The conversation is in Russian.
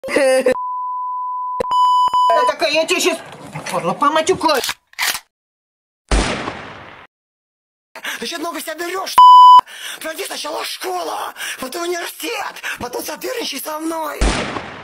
Такая, я тебе сейчас поматюкаю. Ты что много себя берешь? Пройди сначала школу, потом университет, потом соперничай со мной.